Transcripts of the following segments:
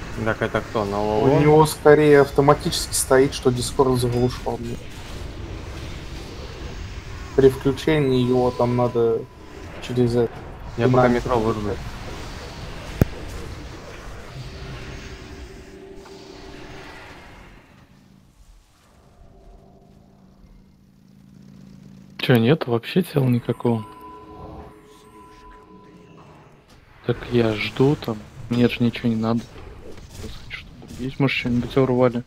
Так это кто? На У ЛОЛ? него скорее автоматически стоит, что Discord заглушал. При включении его там надо через это Я пока динамик метро выруби. включать. Чё, нет вообще тела никакого? Так я жду там. Мне же ничего не надо. Просто хочу, чтобы другие, может, что-нибудь урвали.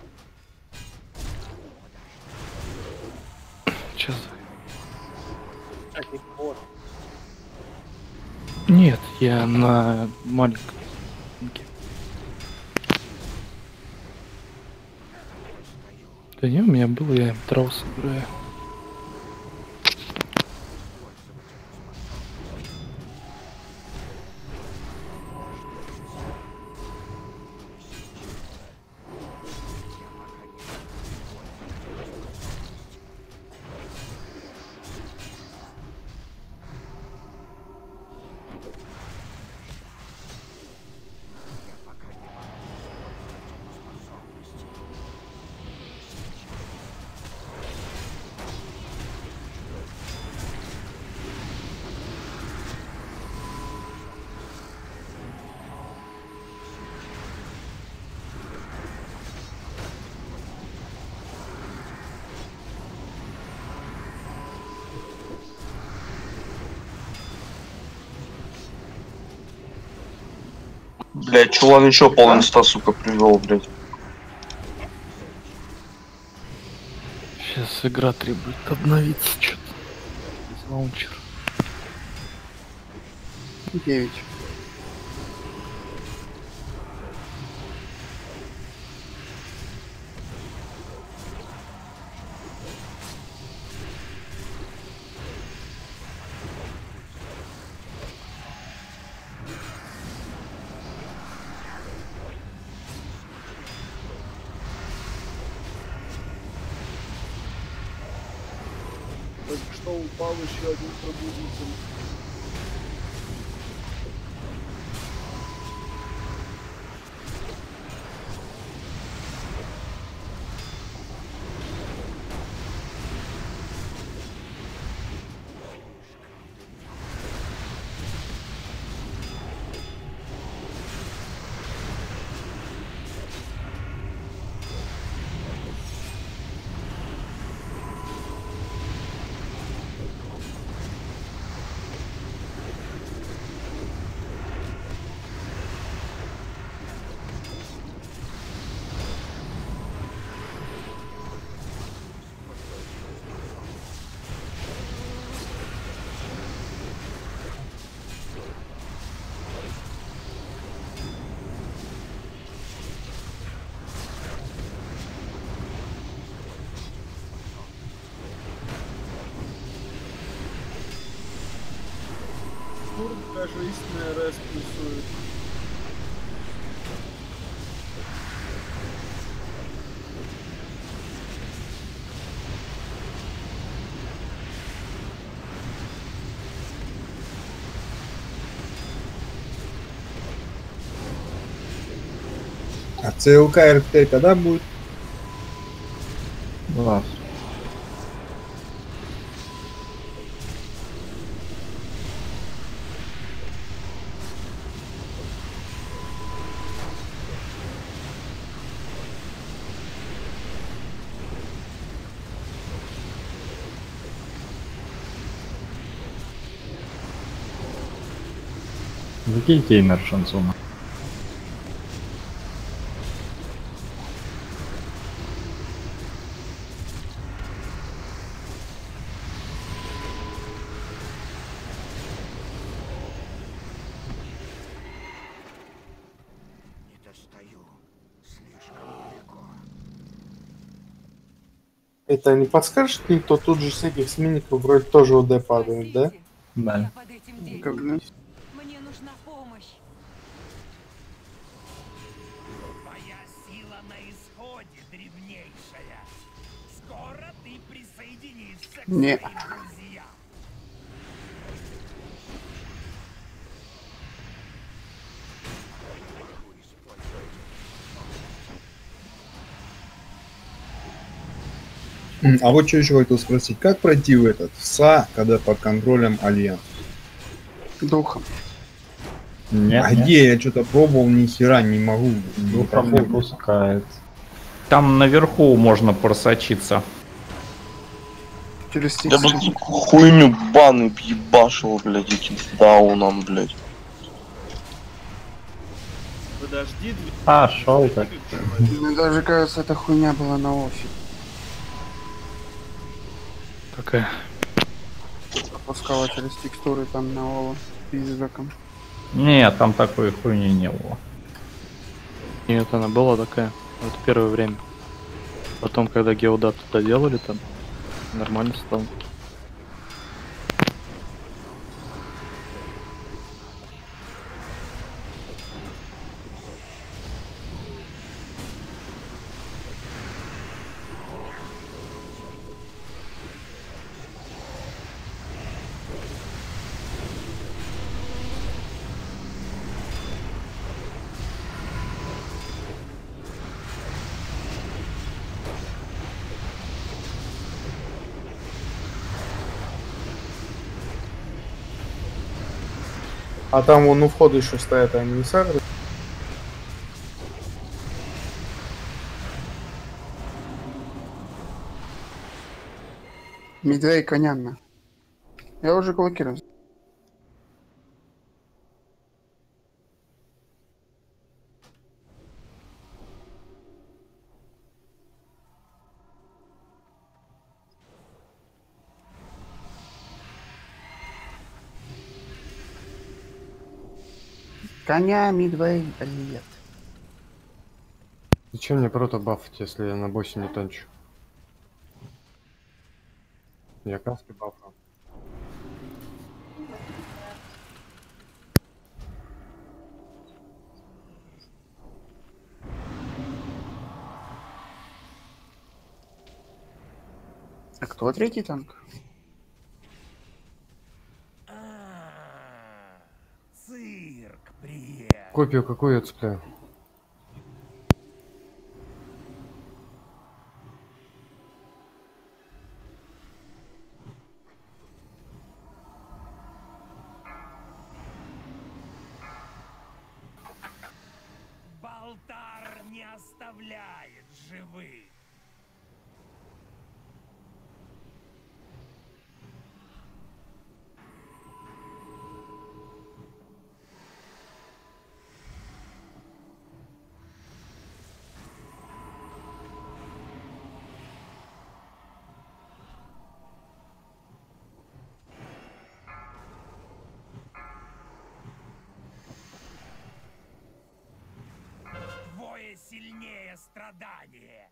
Сейчас. Нет, я на маленьком. Да не, у меня было, я им траву собираю. Блять, чулан еще полный ста, сука, привел, блять. Сейчас игра требует обновиться что-то. Из лаунчера. 9. Только что упал еще один пробудитель. Курт даже истинная РС плюсует. А ЦЛК РТ когда будет? Глаз. Закиньте Эймер шансона. Это не подскажешь, кто тут же с этих сменников вроде тоже ОД падает, да? Да. Я под этим Как действую. бы. Мне нужна помощь. Твоя сила на исходе, древнейшая. Скоро ты присоединишься к Не. своим друзьям. А вот что еще хотел спросить. Как пройти в этот СА, когда под контролем Альянс? Духом. Нет, А нет, где? Я что-то пробовал, ни хера не могу. Не духом не проходит. пускает. Там наверху можно просочиться. Через Я текст. бы хуйню баны ебашил, блядь, этим дауном, блядь. Подожди, А, шел так. мне даже кажется, эта хуйня была на офи. Какая? Опускала через текстуры там на Ола пиздаком. Нет, там такой хуйни не было. Нет, она была такая. Вот первое время. Потом, когда геодат туда делали, там нормально стало. А там вон у входа еще стоят, они не сагры. Медвей коняна. Я уже кулаки раз. Коня, Мидвей, привет. Зачем мне прото бафать, если я на боссе не танчу? Я каски бафаю. А кто третий танк? Цирк, приехал. Копию какую я цепляю? Балтар не оставляет живых. Двое сильнее страдания.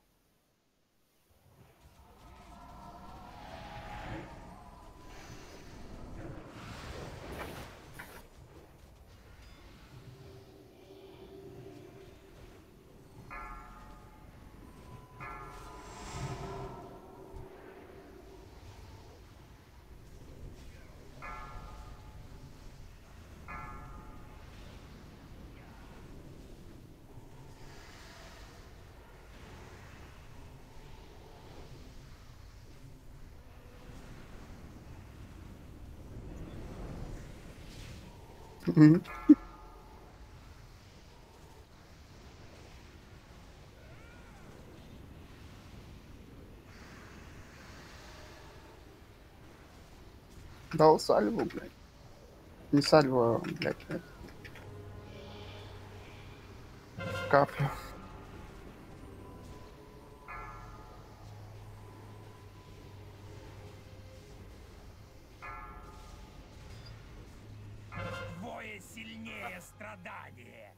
Мгм. Дал сальву, блядь. Не сальву, а, блядь, это. Каплю. Двое сильнее страдания.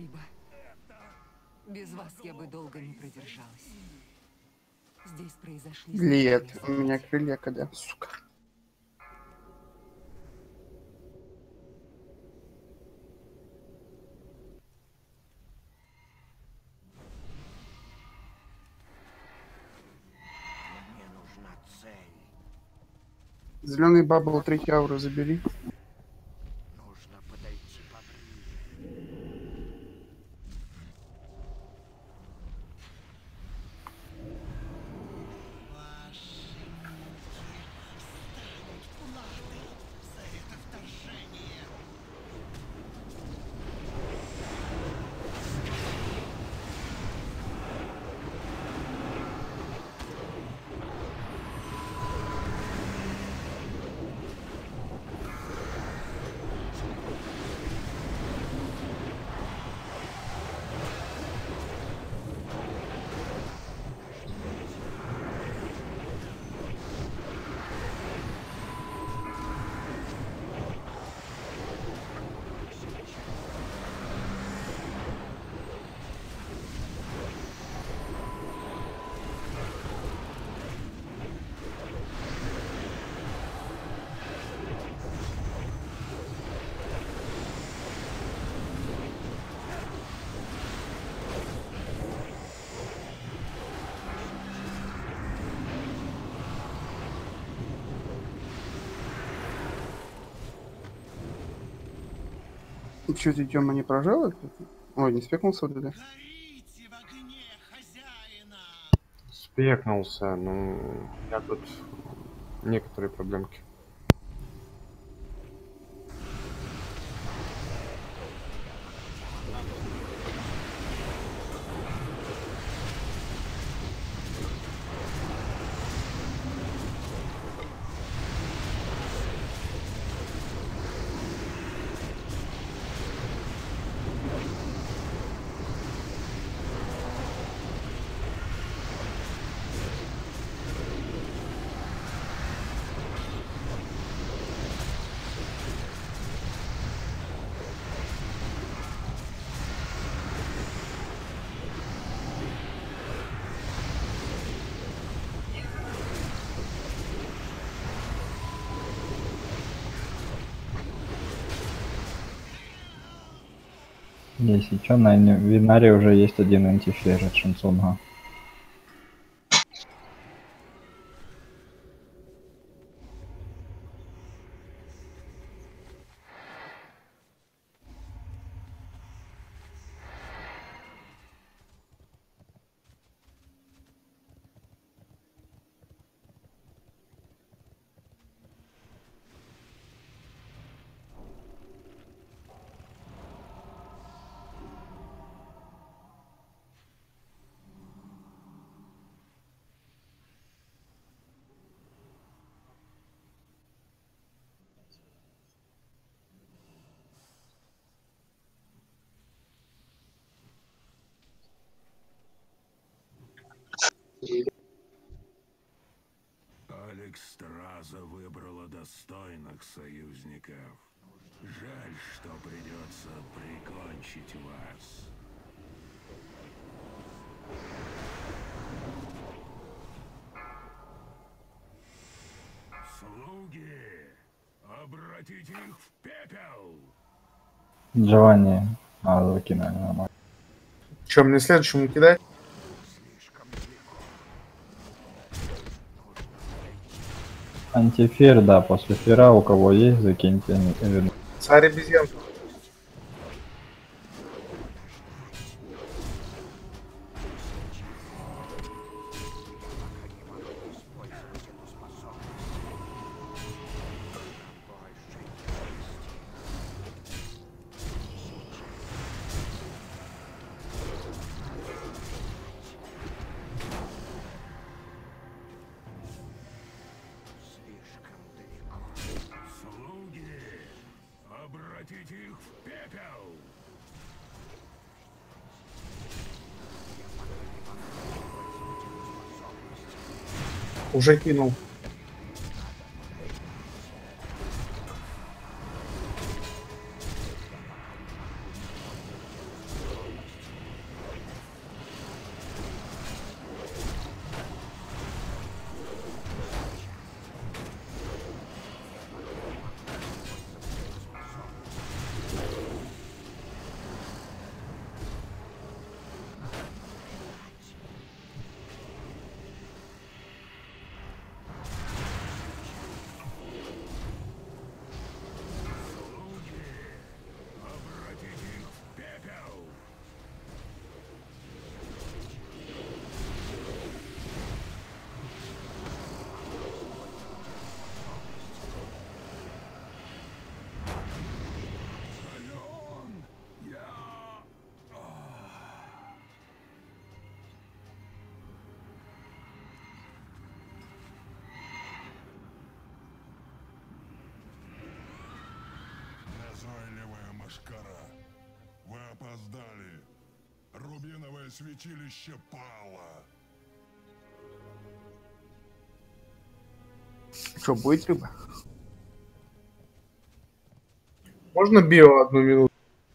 Спасибо. Без вас я бы долго не продержалась. Здесь произошли... Лет. У страшные меня события. крылья когда, сука. Мне нужна цель. Зеленый бабл 3 ауру забери. Нужно подойти поближе. Че ты, Тёма, не прожал это? Ой, не спекнулся вот это? Спекнулся, ну, у меня тут некоторые проблемки. Если чё, на Винаре уже есть один антифлеш от Шансонга. Алекстраза выбрала достойных союзников. Жаль, что придется прикончить вас. Слуги, обратите их в пепел! Джованни, закинули нормально. Че, мне следующему кидать? Слишком далеко. Антифер, да, после фера у кого есть, закиньте. Царь обезьян. Слишком далеко. Слуги, обратите их в пепел! Уже кинул. Назойливая мошкара. Вы опоздали. Рубиновое святилище пало. Что, будет рыба? Можно био 1 минуту?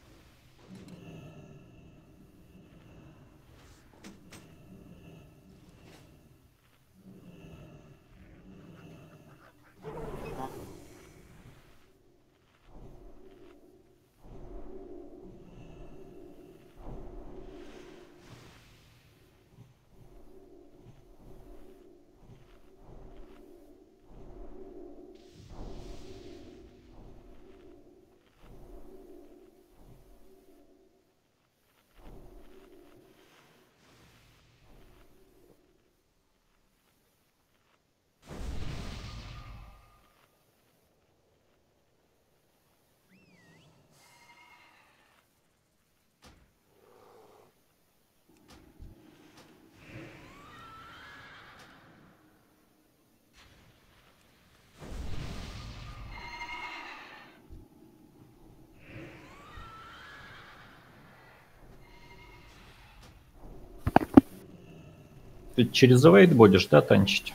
Ты через Эвейд будешь, да, танчить?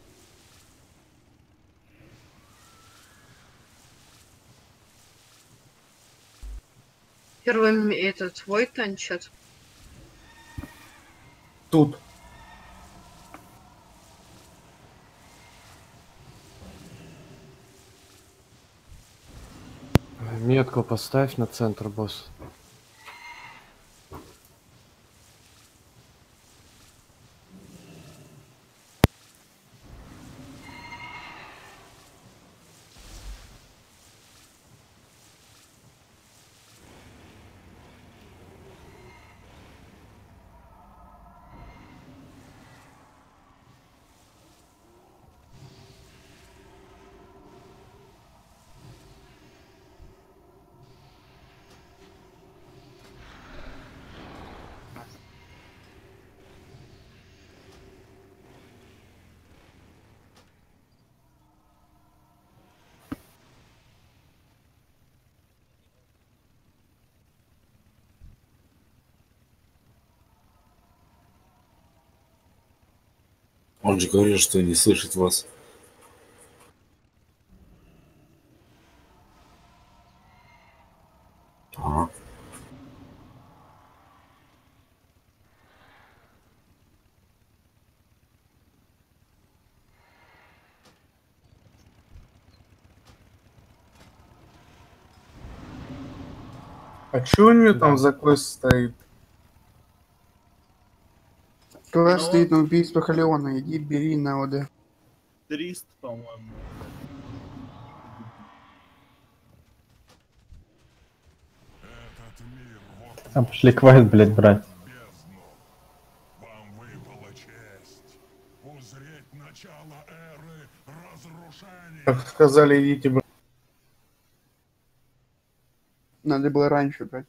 Первым этот твой танчат. Тут. Метку поставь на центр, босс. Он же говорил, что не слышит вас. Ага. А что у нее там за квест стоит? Квест стоит на убийство Халеона. Иди, бери на ОД. 300, по-моему. А пошли квест, блядь, брать. Вам выпала честь узреть начало эры разрушения. Как сказали, идите, блядь. Надо было раньше брать.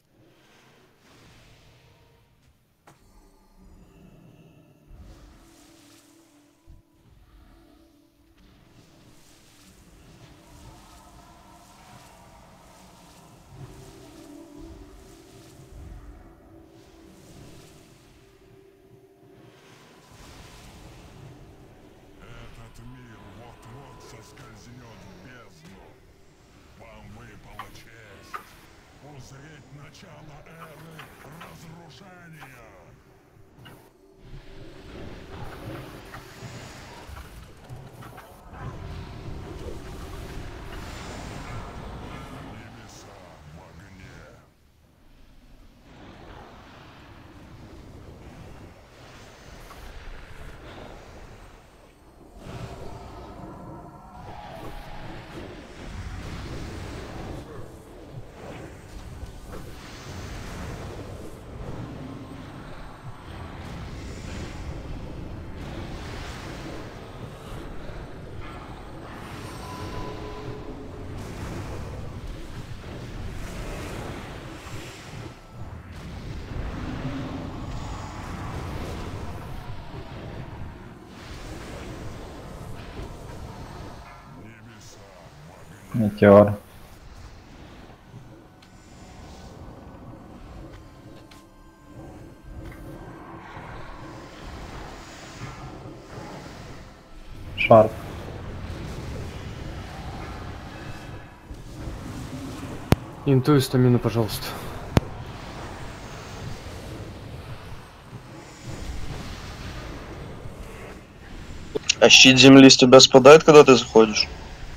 Этот мир вот-вот соскользнет в бездну. Вам выпала честь узреть начало эры разрушения. Небеса в огне. Метеор. Шарп. Инту и стамину, пожалуйста. А щит земли с тебя спадает, когда ты заходишь?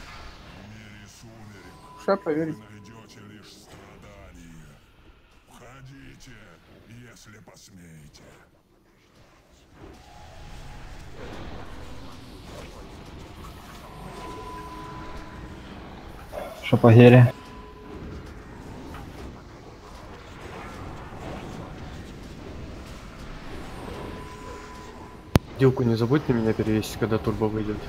Ша, проверить. Найдете лишь страдания. Входите, если посмеете. Шапагери. Дилку не забудь на меня перевесить, когда турбо выйдет.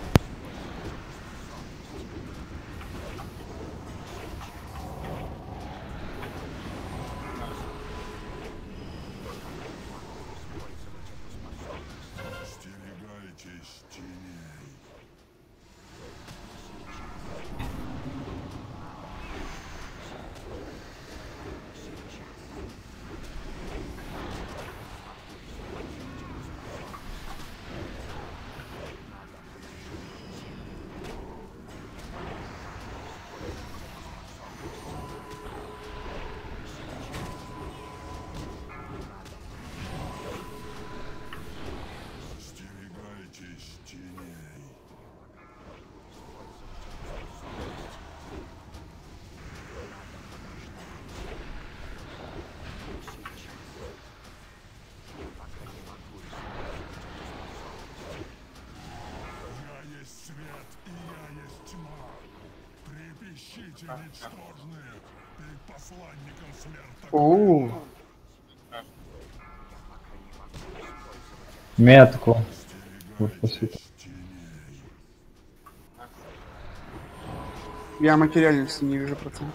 Остерегайтесь теней. Остерегайтесь теней. Я есть свет, и я есть тьма. Трепещите, ничтожные, перед посланником смерти. Метку. Выпустить. Я материальности не вижу процент.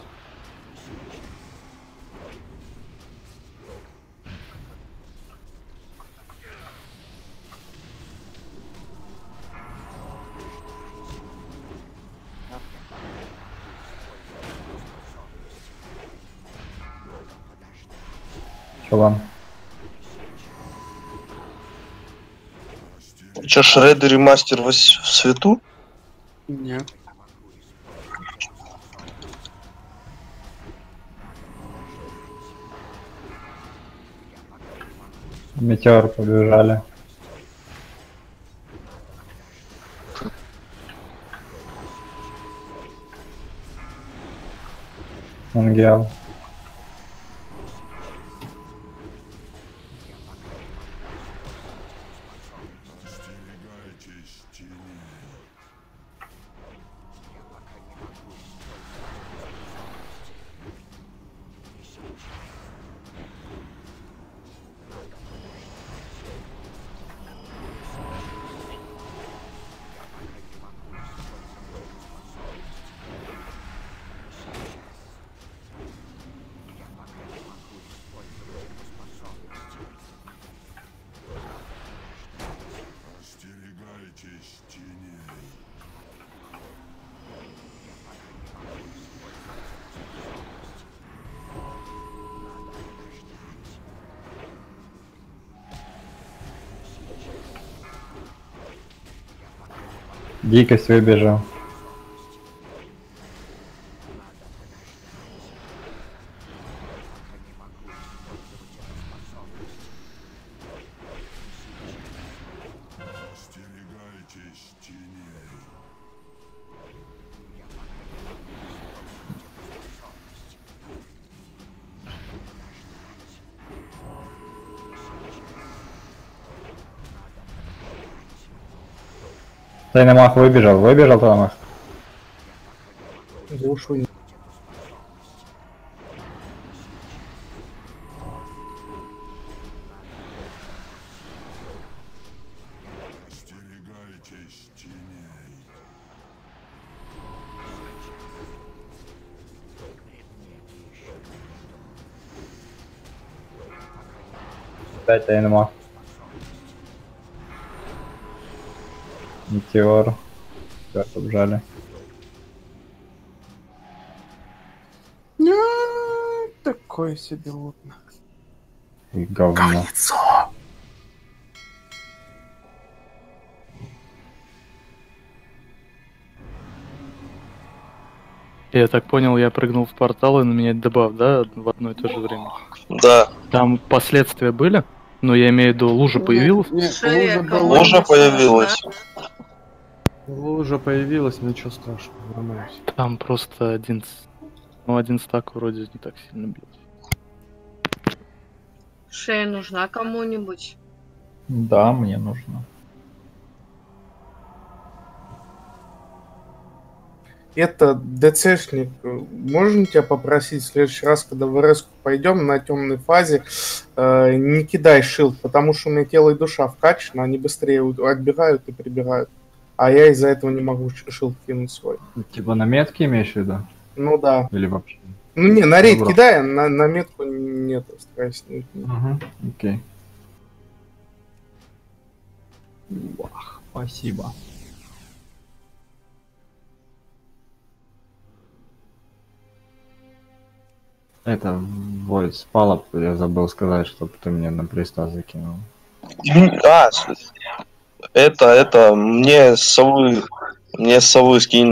Чулан. Че, Шреддер и Мастер в свету? Нет. Метеор побежали. Ангел. Остерегайтесь теней. Остерегайтесь теней. Дикость выбежал. Остерегайтесь теней. Тайный мах выбежал. Выбежал тайный мах. Глушу. Остерегайтесь теней. Опять тайный мах. Метеор. Все побежали. Такое себе лутно. И говно. Я так понял, я прыгнул в портал и на меня дебаф, да, в одно и то же время? Да. Там последствия были? Ну, я имею в виду, лужа появилась? Лужа появилась. Лужа появилась, ничего страшного, нормально. Там просто один стак вроде не так сильно бьет. Шея нужна кому-нибудь? Да, мне нужно. Это, ДЦшник, можно тебя попросить в следующий раз, когда в РС пойдем на темной фазе, не кидай шилд, потому что у меня тело и душа вкачаны, они быстрее отбегают и прибегают. А я из-за этого не могу шилд кинуть свой. Типа на метке имеешь в виду? Ну да. Или вообще? Ну не, на рейд Добро. кидай, а на метку нет, стараюсь не. Угу, окей. Вах, спасибо. Это, Вольт, спала, я забыл сказать, чтобы ты мне на приста закинул. А, это, мне совы скинь.